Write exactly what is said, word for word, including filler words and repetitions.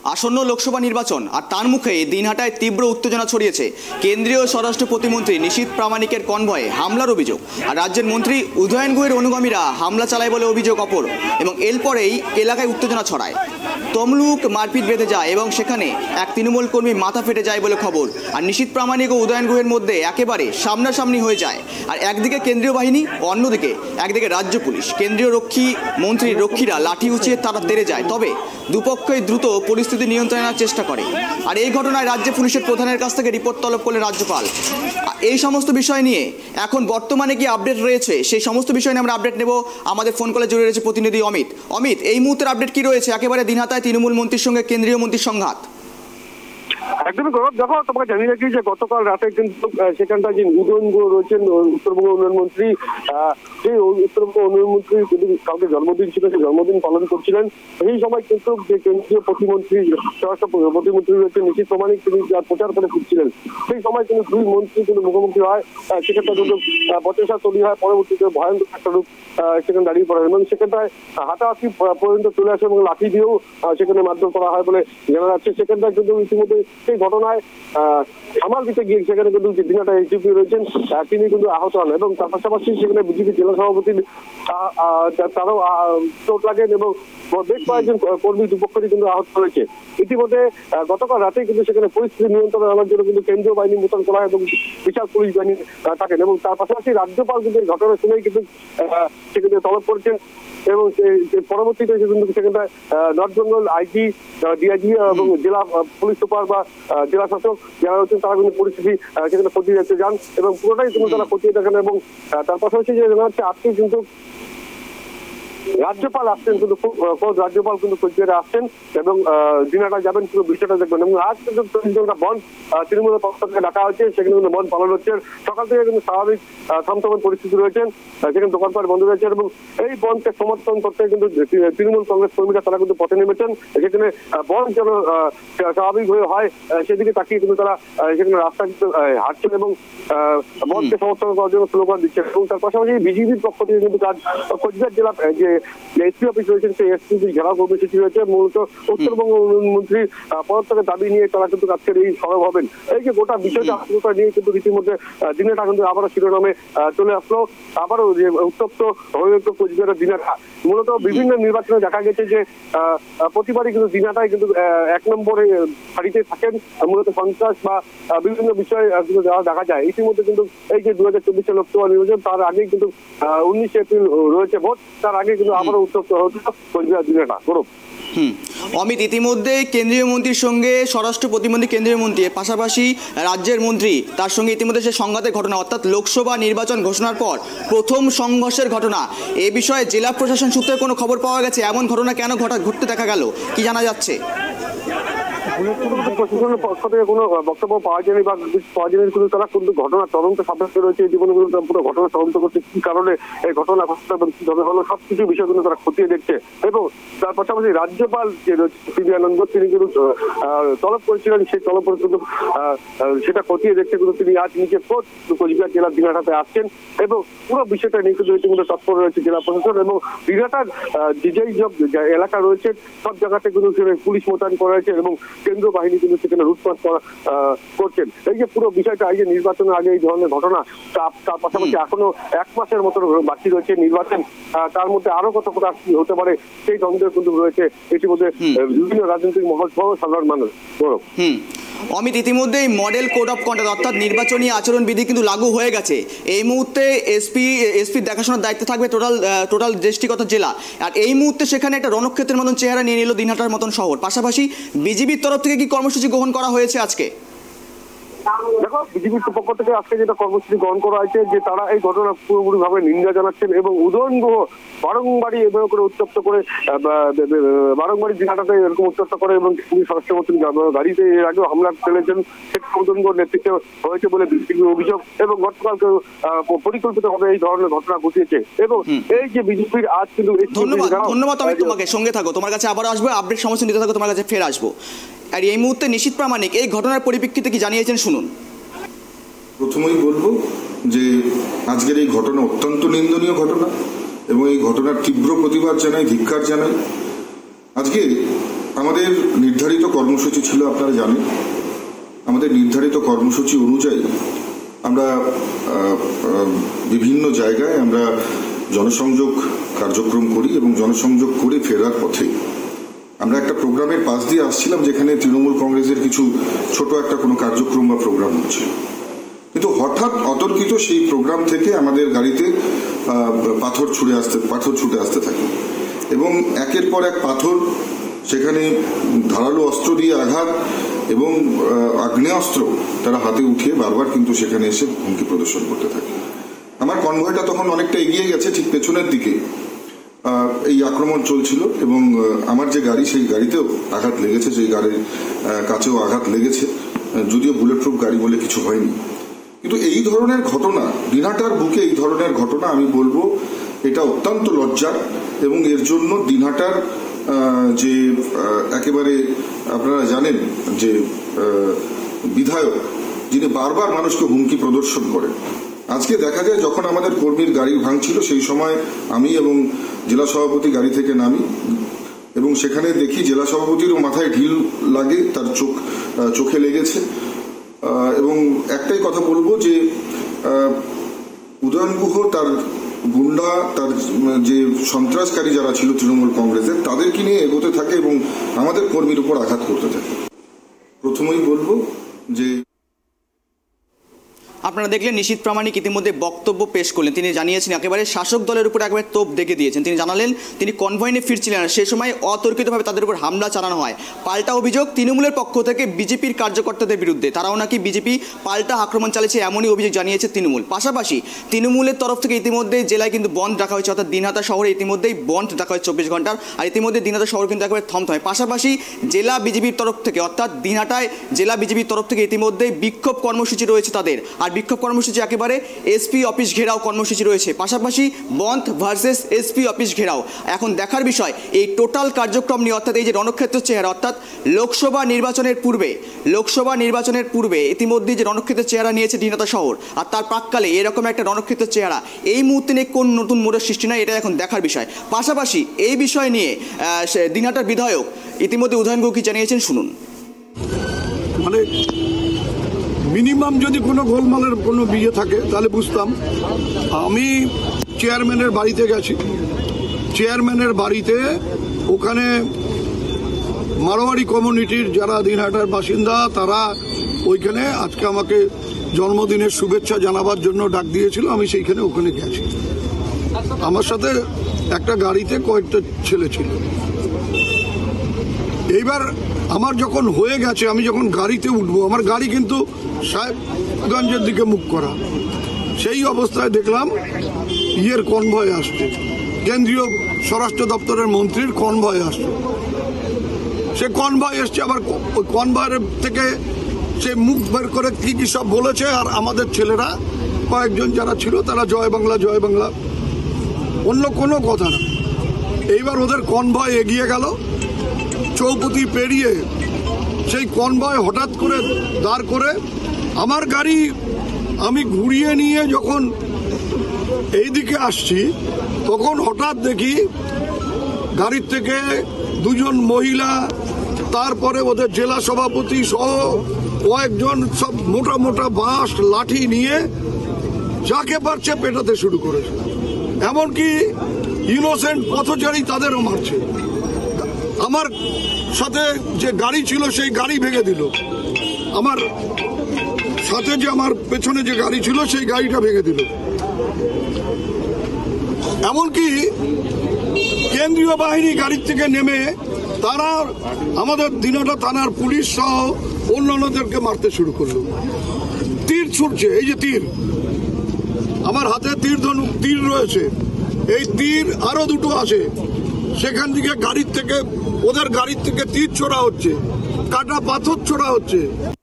আসন্ন লোকসভা নির্বাচন আর তার মুখে দিনহাটায় তীব্র উত্তেজনা ছড়িয়েছে। কেন্দ্রীয় স্বরাষ্ট্র প্রতিমন্ত্রী নিশীথ প্রামাণিকের কনভয়ে হামলার অভিযোগ, আর রাজ্যের মন্ত্রী উদয়ন গুহের অনুগামীরা হামলা চালায় বলে অভিযোগ অপর। এবং এরপরেই এলাকায় উত্তেজনা ছড়ায়, তমলুক মারপিট বেঁধে যায় এবং সেখানে এক তৃণমূল কর্মী মাথা ফেটে যায় বলে খবর। আর নিশীথ প্রামাণিক ও উদয়ন গুহের মধ্যে একেবারে সামনাসামনি হয়ে যায়। আর একদিকে কেন্দ্রীয় বাহিনী, অন্যদিকে একদিকে রাজ্য পুলিশ। কেন্দ্রীয় রক্ষী মন্ত্রীর রক্ষীরা লাঠি উঁচিয়ে তারা তেড়ে যায়, তবে দুপক্ষই দ্রুত পরিস্থিতি নিয়ন্ত্রণে আনার চেষ্টা করে। আর এই ঘটনায় রাজ্য পুলিশের প্রধানের কাছ থেকে রিপোর্ট তলব করলেন রাজ্যপাল। এই সমস্ত বিষয় নিয়ে এখন বর্তমানে কি আপডেট রয়েছে, সেই সমস্ত বিষয় নিয়ে আমরা আপডেট নেব। আমাদের ফোন কলে জড়িয়ে রয়েছে প্রতিনিধি অমিত। অমিত, এই মুহূর্তের আপডেট কি রয়েছে একেবারে দিনহাটায় তৃণমূল মন্ত্রীর সঙ্গে কেন্দ্রীয় মন্ত্রীর সংঘাত? একদমই গৌরব, দেখো তোমাকে জানিয়ে রাখি যে গতকাল রাতে কিন্তু সেখানটায় যে উদয়ন গুহ রয়েছেন উত্তরবঙ্গ উন্নয়ন মন্ত্রী, সেই উত্তরবঙ্গ উন্নয়ন মন্ত্রী কিন্তু কাউকে জন্মদিন ছিল, সেই জন্মদিন পালন করছিলেন। সেই সময় কিন্তু যে কেন্দ্রীয় প্রতিমন্ত্রী স্বরাষ্ট্র প্রতিমন্ত্রী রয়েছেন নিশীথ প্রামাণিক, তিনি প্রচার করে ফিরছিলেন। সেই সময় কিন্তু দুই মন্ত্রী কিন্তু মুখোমুখি হয়, সেখানটা কিন্তু বচসা তৈরি হয়। পরবর্তীতে ভয়ঙ্কর একটা রূপ সেখানে দাঁড়িয়ে পড়ে এবং সেখানটায় হাতাহাতি পর্যন্ত চলে আসে এবং লাঠি দিয়েও সেখানে মারধর করা হয় বলে জানা যাচ্ছে। সেখানটায় কিন্তু ইতিমধ্যে সেই ঘটনায় সামাল দিতে গিয়ে সেখানে কিন্তু দিনহাটা এসডিপি রয়েছেন, তিনি কিন্তু আহত হন এবং তার পাশাপাশি সেখানে বিজেপি জেলা সভাপতি তারও চোট লাগেন এবং বেশ কয়েকজন কর্মী দুপক্ষেরই কিন্তু আহত হয়েছে। ইতিমধ্যে গতকাল রাতে কিন্তু সেখানে পরিস্থিতি নিয়ন্ত্রণে আনার জন্য কিন্তু কেন্দ্রীয় বাহিনী মোতায়েন করা হয় এবং বিশাল পুলিশ বাহিনী থাকেন এবং তার পাশাপাশি রাজ্যপাল কিন্তু এই ঘটনা শুনেই কিন্তু সেখানে তলব করেছেন এবং পরবর্তীতে কিন্তু সেখানটায় নর্থ বেঙ্গল আইজি, ডিআইজি এবং জেলা পুলিশ সুপার বা জেলা শাসক যারা রয়েছেন তারা কিন্তু পরিস্থিতি সেখানে খতিয়ে দেখতে যান এবং পুরোটাই কিন্তু তারা খতিয়ে দেখেন এবং তার পাশাপাশি যে জানা যাচ্ছে আজকে কিন্তু রাজ্যপাল আসছেন, কিন্তু রাজ্যপাল কিন্তু কোচবিহারে আসছেন এবং দিনহাটা যাবেন, পুরো বিষয়টা দেখবেন। এবং আজ কিন্তু বন্ধ তৃণমূলের পক্ষ থেকে ডাকা হয়েছে, সেখানে কিন্তু বন্ধ পালন হচ্ছে। সকাল থেকে কিন্তু স্বাভাবিক থমথমের পরিস্থিতি রয়েছেন, সেখানে দোকানপাট বন্ধ রয়েছে এবং এই বন্ধকে সমর্থন করতে কিন্তু তৃণমূল কংগ্রেস কর্মীরা তারা কিন্তু পথে নেমেছেন। সেখানে বন্ধ যেন স্বাভাবিক হয়ে হয় সেদিকে তাকিয়ে কিন্তু তারা সেখানে রাস্তা কিন্তু হাঁটছেন এবং বন্ধকে সমর্থন করার জন্য স্লোগান দিচ্ছেন। এবং তার পাশাপাশি বিজেপির পক্ষ থেকে কিন্তু কাজ কোচবিহার জেলা যে এসপি অফিস রয়েছেন, সেই এসপি জেলা কর্মসূচি রয়েছে। মূলত উত্তরবঙ্গ মন্ত্রীর পদত্যাগের দাবি নিয়ে তারা কিন্তু আজকের এই সরব হবেন। এই যে গোটা বিষয়টা আত্মকতা নিয়ে কিন্তু রীতিমধ্যে দিনহাটা কিন্তু আবারও শিরোনামে চলে আসলো, আবারও যে উত্তপ্ত হয়ে উঠল কোচবিহারের দিনহাটা। মূলত বিভিন্ন নির্বাচনে দেখা গেছে যে প্রতিবারই কিন্তু দিনহাটায় কিন্তু এক নম্বরে সারিতে থাকেন মূলত সন্ত্রাস বা বিভিন্ন বিষয়ে যারা দেখা যায়। ইতিমধ্যে কিন্তু এই যে দু হাজার চব্বিশে লোকসভা নির্বাচন, তার আগেই কিন্তু উনিশে এপ্রিল রয়েছে ভোট, তার আগে কিন্তু আবারও উত্তপ্ত হচ্ছে কোচবিহার দিনহাটা। গৌরব। হুম অমিত, ইতিমধ্যে কেন্দ্রীয় মন্ত্রীর সঙ্গে স্বরাষ্ট্র প্রতিমন্ত্রী কেন্দ্রীয় মন্ত্রী, পাশাপাশি রাজ্যের মন্ত্রী, তার সঙ্গে ইতিমধ্যে সে সংঘাতের ঘটনা, অর্থাৎ লোকসভা নির্বাচন ঘোষণার পর প্রথম সংঘর্ষের ঘটনা। এ বিষয়ে জেলা প্রশাসন সূত্রে কোনো খবর পাওয়া গেছে? এমন ঘটনা কেন ঘটা ঘটতে দেখা গেল, কি জানা যাচ্ছে? প্রশাসনের পক্ষ থেকে কোনো বক্তব্য পাওয়া যায়নি বা পাওয়া যায়নি, কিন্তু তারা কিন্তু ঘটনা তদন্ত সাপেক্ষে রয়েছে। জীবনে কিন্তু পুরো ঘটনা তদন্ত করছে, কি কারণে এই ঘটনা ঘটতে এবং কিভাবে হলো সবকিছু বিষয় কিন্তু তারা খতিয়ে দেখছে। এবং তার পাশাপাশি রাজ্যপাল যে সিবি আনন্দ, তিনি কিন্তু তলব করেছিলেন, সেই তলব করে কিন্তু সেটা খতিয়ে দেখছে। কিন্তু তিনি আজ নিজে খোঁজ কোচবিহার জেলার দিনহাটাতে আসছেন এবং পুরো বিষয়টা নিয়ে কিন্তু ইতিমধ্যে তৎপর রয়েছে জেলা প্রশাসন এবং দিনহাটার যেই সব এলাকা রয়েছে সব জায়গাতে কিন্তু পুলিশ মোতায়েন করা হয়েছে এবং কেন্দ্রীয় বাহিনী কিন্তু সেখানে লুটপাট করছেন। এই যে পুরো বিষয়টা, এই যে নির্বাচনের আগে এই ধরনের ঘটনা, তার পাশাপাশি এখনো এক মাসের মতো বাকি রয়েছে নির্বাচন, তার মধ্যে আরো কত কথা হতে পারে সেই দ্বন্দ্ব কিন্তু রয়েছে ইতিমধ্যে বিভিন্ন রাজনৈতিক মহল সহ সাধারণ মানুষ। গৌরব। অমিত, ইতিমধ্যেই মডেল কোড অফ কন্ডাক্ট অর্থাৎ নির্বাচনী আচরণ বিধি কিন্তু লাগু হয়ে গেছে। এই মুহূর্তে এসপি এসপির দেখাশোনার দায়িত্বে থাকবে টোটাল টোটাল দৃষ্টিগত জেলা। আর এই মুহূর্তে সেখানে একটা রণক্ষেত্রের মতন চেহারা নিয়ে নিল দিনহাটার মতন শহর। পাশাপাশি বিজেপির তরফ থেকে কি কর্মসূচি গ্রহণ করা হয়েছে আজকে? দেখো, বিজেপির পক্ষ থেকে আজকে যেটা কর্মসূচি গ্রহণ করা হয়েছে যে তারা এই ঘটনা পুরোপুরি ভাবে নিন্দা জানাচ্ছেন এবং উদয়ন গুহ বারংবারই এভাবে করে উত্তপ্ত করে বারংবারই দিনহাটাতে এরকম উত্তপ্ত করে এবং তিনি স্বরাষ্ট্রমন্ত্রী গাড়িতে এর আগেও হামলা ফেলেছেন, সেটা উদয়ন গুহর নেতৃত্বে হয়েছে বলে বিজেপির অভিযোগ এবং গতকালকে পরিকল্পিতভাবে এই ধরনের ঘটনা ঘটিয়েছে। এবং এই যে বিজেপির আজ কিন্তু ধন্যবাদ ধন্যবাদ আমি তোমাকে, সঙ্গে থাকো, তোমার কাছে আবার আসবো, আপডেট সমস্যা নিতে থাকো, তোমার কাছে ফের আসবো। আর এই মুহূর্তে নিশীথ প্রামাণিক এই ঘটনার পরিপ্রেক্ষিতে কি জানিয়েছেন শুনুন। প্রথমেই বলবো যে আজকের এই ঘটনা অত্যন্ত নিন্দনীয় ঘটনা এবং এই ঘটনার তীব্র প্রতিবাদ জানাই, ধিক্কার জানাই। আজকে আমাদের নির্ধারিত কর্মসূচি ছিল আপনারা জানেন। আমাদের নির্ধারিত কর্মসূচি অনুযায়ী আমরা বিভিন্ন জায়গায় আমরা জনসংযোগ কার্যক্রম করি এবং জনসংযোগ করে ফেরার পথে আমরা একটা প্রোগ্রামের পাশ দিয়ে আসছিলাম, যেখানে তৃণমূল কংগ্রেসের কিছু ছোট একটা কোনো কার্যক্রম বা প্রোগ্রাম হচ্ছে, কিন্তু হঠাৎ অতর্কিত সেই প্রোগ্রাম থেকে আমাদের গাড়িতে পাথর ছুড়ে আসতে পাথর ছুটে আসতে থাকে এবং একের পর এক পাথর, সেখানে ধারালো অস্ত্র দিয়ে আঘাত এবং আগ্নেয়াস্ত্র তারা হাতে উঠিয়ে বারবার কিন্তু সেখানে এসে হুমকি প্রদর্শন করতে থাকে। আমার কনভয়টা তখন অনেকটা এগিয়ে গেছে, ঠিক পেছনের দিকে এই আক্রমণ চলছিল এবং আমার যে গাড়ি সেই গাড়িতেও আঘাত লেগেছে, সেই গাড়ির কাছেও আঘাত লেগেছে, যদিও বুলেট প্রুফ গাড়ি বলে কিছু হয়নি। কিন্তু এই ধরনের ঘটনা, দিনহাটার বুকে এই ধরনের ঘটনা, আমি বলবো এটা অত্যন্ত লজ্জার এবং এর জন্য দিনহাটার যে একেবারে আপনারা জানেন যে বিধায়ক, যিনি বারবার মানুষকে হুমকি প্রদর্শন করেন, আজকে দেখা যায় যখন আমাদের কর্মীর গাড়ি ভাঙছিল সেই সময় আমি এবং জেলা সভাপতি গাড়ি থেকে নামি এবং সেখানে দেখি জেলা সভাপতিরও মাথায় ঢিল লাগে, তার চোখ চোখে লেগেছে। এবং একটাই কথা বলবো যে উদয়ন গুহ, তার গুন্ডা, তার যে সন্ত্রাসকারী যারা ছিল তৃণমূল কংগ্রেসের, তাদেরকে নিয়ে এগোতে থাকে এবং আমাদের কর্মীর উপর আঘাত করতে থাকে। প্রথমেই বলবো যে আপনারা দেখলেন নিশীথ প্রামাণিক ইতিমধ্যে বক্তব্য পেশ করলেন। তিনি জানিয়েছেন একেবারে শাসক দলের উপর একেবারে তোপ দেখে দিয়েছেন। তিনি জানালেন তিনি কনভয় নিয়ে ফিরছিলেন, সে সময় অতর্কিতভাবে তাদের উপর হামলা চালানো হয়। পাল্টা অভিযোগ তৃণমূলের পক্ষ থেকে বিজেপির কার্যকর্তাদের বিরুদ্ধে, তারাও নাকি বিজেপি পাল্টা আক্রমণ চালিয়েছে, এমনই অভিযোগ জানিয়েছে তৃণমূল। পাশাপাশি তৃণমূলের তরফ থেকে ইতিমধ্যে জেলায় কিন্তু বন্ধ রাখা হয়েছে, অর্থাৎ দিনহাটা শহরে ইতিমধ্যেই বন্ধ রাখা হয়েছে চব্বিশ ঘন্টার। আর ইতিমধ্যে দিনহাটা শহর কিন্তু একেবারে থমথমে। পাশাপাশি জেলা বিজেপির তরফ থেকে, অর্থাৎ দিনহাটায় জেলা বিজেপির তরফ থেকে ইতিমধ্যেই বিক্ষোভ কর্মসূচি রয়েছে তাদের। আর বিক্ষোভ কর্মসূচি একেবারে এসপি অফিস ঘেরাও কর্মসূচি রয়েছে, পাশাপাশি বন্ধ ভার্সেস এসপি অফিস ঘেরাও। এখন দেখার বিষয় এই টোটাল কার্যক্রম নিয়ে, অর্থাৎ এই যে রণক্ষেত্র চেহারা, অর্থাৎ লোকসভা নির্বাচনের পূর্বে লোকসভা নির্বাচনের পূর্বে ইতিমধ্যে যে রণক্ষেত্রের চেহারা নিয়েছে দিনহাটা শহর, আর তার প্রাককালে এরকম একটা রণক্ষেত্রের চেহারা এই মুহূর্তে নিয়ে কোন নতুন মোড়ের সৃষ্টি নয়, এটা এখন দেখার বিষয়। পাশাপাশি এই বিষয় নিয়ে দিনহাটার বিধায়ক ইতিমধ্যে উদয়ন গুহ কি জানিয়েছেন, শুনুন। মানে মিনিমাম যদি কোনো গোলমালের কোনো বিয়ে থাকে তাহলে বুঝতাম। আমি চেয়ারম্যানের বাড়িতে গেছি, চেয়ারম্যানের বাড়িতে ওখানে মারোয়ারি কমিউনিটির যারা দিনহাটার বাসিন্দা, তারা ওইখানে আজকে আমাকে জন্মদিনের শুভেচ্ছা জানাবার জন্য ডাক দিয়েছিল। আমি সেইখানে ওখানে গেছি, আমার সাথে একটা গাড়িতে কয়েকটা ছেলে ছিল। এইবার আমার যখন হয়ে গেছে, আমি যখন গাড়িতে উঠবো, আমার গাড়ি কিন্তু সাহেবগঞ্জের দিকে মুখ করা, সেই অবস্থায় দেখলাম ইয়ের কনভয় আসছে, কেন্দ্রীয় স্বরাষ্ট্র দপ্তরের মন্ত্রীর কনভয় আসছে। সে কনভয় এসছে, আবার ওই কনভয়ের থেকে সে মুখ বের করে কী কী সব বলেছে। আর আমাদের ছেলেরা কয়েকজন যারা ছিল তারা জয় বাংলা জয় বাংলা, অন্য কোনো কথা না। এইবার ওদের কনভয় এগিয়ে গেল, চৌপতি পেরিয়ে সেই কনভয় হঠাৎ করে দাঁড় করে আমার গাড়ি আমি ঘুরিয়ে নিয়ে যখন এই দিকে আসছি, তখন হঠাৎ দেখি গাড়ির থেকে দুজন মহিলা, তারপরে ওদের জেলা সভাপতি সহ কয়েকজন সব মোটা মোটা বাঁশ লাঠি নিয়ে যাকে পারছে পেটাতে শুরু করেছে। এমনকি ইনোসেন্ট পথচারী তাদেরও মারছে। আমার সাথে যে গাড়ি ছিল সেই গাড়ি ভেঙে দিল, আমার সাথে যে আমার পেছনে যে গাড়ি ছিল সেই গাড়িটা ভেঙে দিল। এমনকি কেন্দ্রীয় বাহিনী গাড়ির থেকে নেমে তারা আমাদের দিনহাটা থানার পুলিশ সহ অন্যান্যদেরকে মারতে শুরু করলো। তীর ছুটছে, এই যে তীর, আমার হাতে তীর ধনুক তীর রয়েছে, এই তীর আরো দুটো আছে, সেখান থেকে গাড়ির থেকে ওদের গাড়ির থেকে তীর ছোড়া হচ্ছে, কাটা পাথর ছোড়া হচ্ছে।